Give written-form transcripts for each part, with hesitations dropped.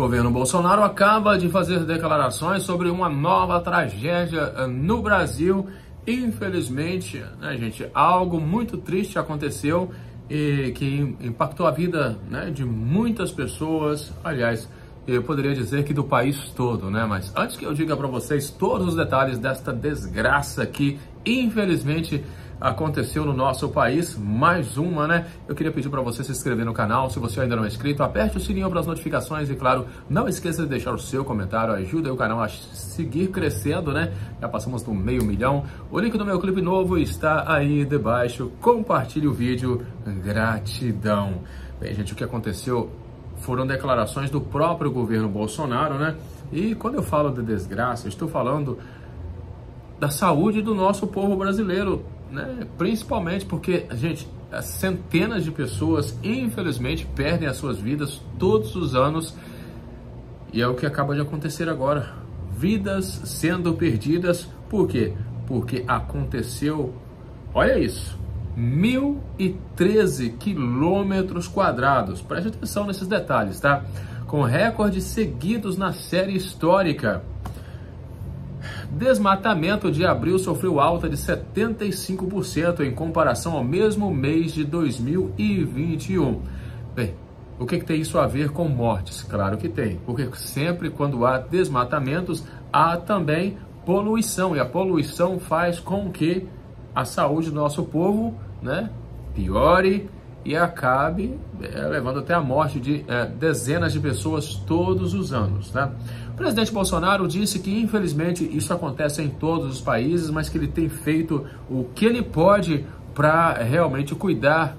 governo Bolsonaro acaba de fazer declarações sobre uma nova tragédia no Brasil. Infelizmente, né, gente, algo muito triste aconteceu e que impactou a vida, né, de muitas pessoas. Aliás, eu poderia dizer que do país todo, né? Mas antes que eu diga para vocês todos os detalhes desta desgraça que, infelizmente, aconteceu no nosso país, mais uma, né? Eu queria pedir para você se inscrever no canal, se você ainda não é inscrito, aperte o sininho para as notificações e, claro, não esqueça de deixar o seu comentário, ajuda o canal a seguir crescendo, né? Já passamos do 500 mil. O link do meu clipe novo está aí debaixo, compartilhe o vídeo, gratidão. Bem, gente, o que aconteceu foram declarações do próprio governo Bolsonaro, né? E quando eu falo de desgraça, eu estou falando da saúde do nosso povo brasileiro, né? Principalmente porque, gente, centenas de pessoas, infelizmente, perdem as suas vidas todos os anos. E é o que acaba de acontecer agora. Vidas sendo perdidas. Por quê? Porque aconteceu, olha isso, 1.013 quilômetros quadrados. Preste atenção nesses detalhes, tá? Com recordes seguidos na série histórica. Desmatamento de abril sofreu alta de 75% em comparação ao mesmo mês de 2021. Bem, o que tem isso a ver com mortes? Claro que tem, porque sempre quando há desmatamentos, há também poluição, e a poluição faz com que a saúde do nosso povo, né, piore e acabe levando até a morte de dezenas de pessoas todos os anos, né? O presidente Bolsonaro disse que, infelizmente, isso acontece em todos os países, mas que ele tem feito o que ele pode para realmente cuidar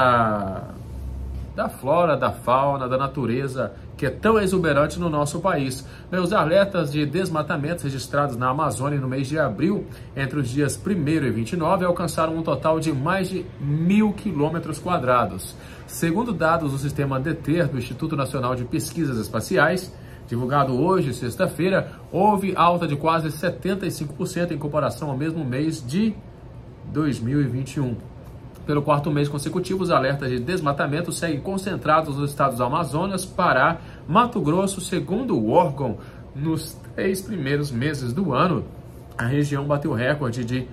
da flora, da fauna, da natureza, que é tão exuberante no nosso país. Bem, os alertas de desmatamento registrados na Amazônia no mês de abril, entre os dias 1º e 29, alcançaram um total de mais de 1.000 quilômetros quadrados. Segundo dados do sistema DETER, do Instituto Nacional de Pesquisas Espaciais, divulgado hoje, sexta-feira, houve alta de quase 75% em comparação ao mesmo mês de 2021. Pelo quarto mês consecutivo, os alertas de desmatamento seguem concentrados nos estados do Amazonas, Pará, Mato Grosso. Segundo o órgão, nos 3 primeiros meses do ano, a região bateu recorde de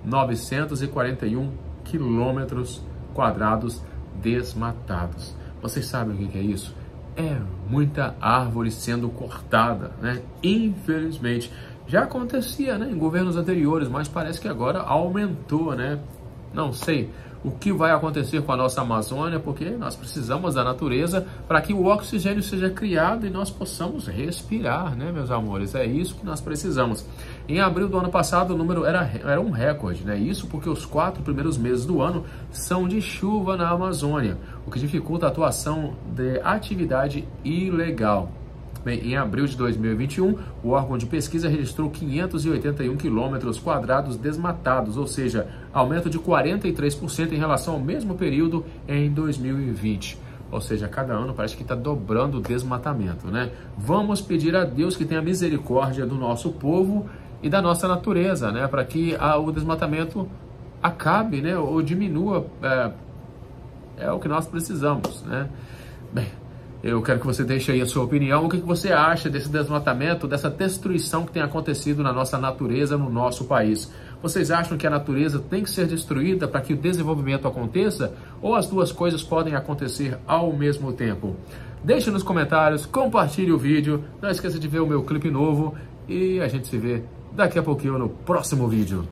941 quilômetros quadrados desmatados. Vocês sabem o que é isso? É muita árvore sendo cortada, né? Infelizmente. Já acontecia, né, em governos anteriores, mas parece que agora aumentou, né? Não sei o que vai acontecer com a nossa Amazônia, porque nós precisamos da natureza para que o oxigênio seja criado e nós possamos respirar, né, meus amores? É isso que nós precisamos. Em abril do ano passado, o número era um recorde, né? Isso porque os 4 primeiros meses do ano são de chuva na Amazônia, o que dificulta a atuação de atividade ilegal. Bem, em abril de 2021, o órgão de pesquisa registrou 581 quilômetros quadrados desmatados, ou seja, aumento de 43% em relação ao mesmo período em 2020. Ou seja, cada ano parece que está dobrando o desmatamento, né? Vamos pedir a Deus que tenha misericórdia do nosso povo e da nossa natureza, né? Para que o desmatamento acabe, né? Ou diminua. É o que nós precisamos, né? Bem, eu quero que você deixe aí a sua opinião. O que você acha desse desmatamento, dessa destruição que tem acontecido na nossa natureza, no nosso país? Vocês acham que a natureza tem que ser destruída para que o desenvolvimento aconteça? Ou as duas coisas podem acontecer ao mesmo tempo? Deixe nos comentários, compartilhe o vídeo. Não esqueça de ver o meu clipe novo. E a gente se vê daqui a pouquinho no próximo vídeo.